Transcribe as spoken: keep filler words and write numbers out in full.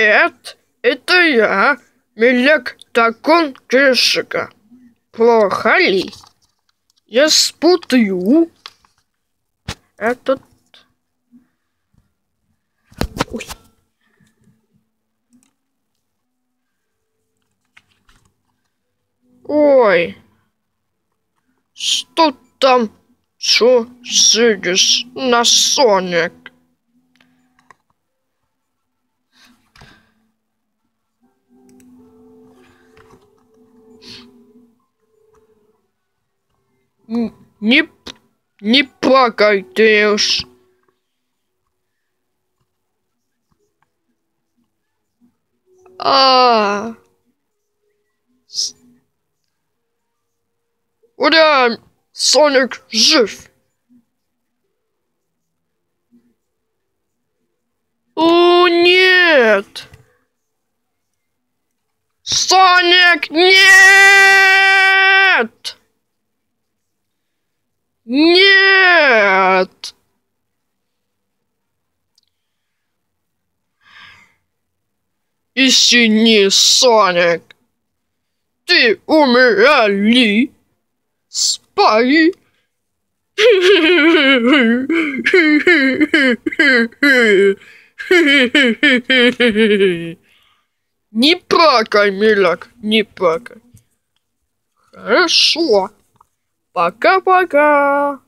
Привет, это я, Милек Такун Кишика. Плохо ли? Я спутаю этот... Ой. Ой, что там, что сидишь на Соник? Не, не плакай, ты уж. А, ура, Соник жив. О, нет! Соник, нет! Нет! Извини, Соник. Ты умерли. Спай. Не плакай, Милек, не плакай. Хорошо. Пока-пока.